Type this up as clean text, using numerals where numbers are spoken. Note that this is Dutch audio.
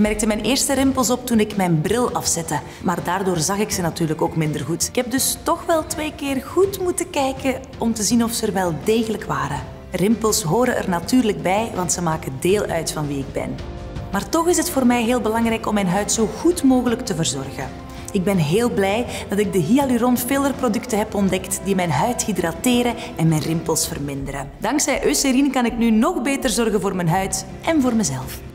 merkte mijn eerste rimpels op toen ik mijn bril afzette. Maar daardoor zag ik ze natuurlijk ook minder goed. Ik heb dus toch wel 2 keer goed moeten kijken om te zien of ze er wel degelijk waren. Rimpels horen er natuurlijk bij, want ze maken deel uit van wie ik ben. Maar toch is het voor mij heel belangrijk om mijn huid zo goed mogelijk te verzorgen. Ik ben heel blij dat ik de Hyaluron Filler producten heb ontdekt die mijn huid hydrateren en mijn rimpels verminderen. Dankzij Eucerin kan ik nu nog beter zorgen voor mijn huid en voor mezelf.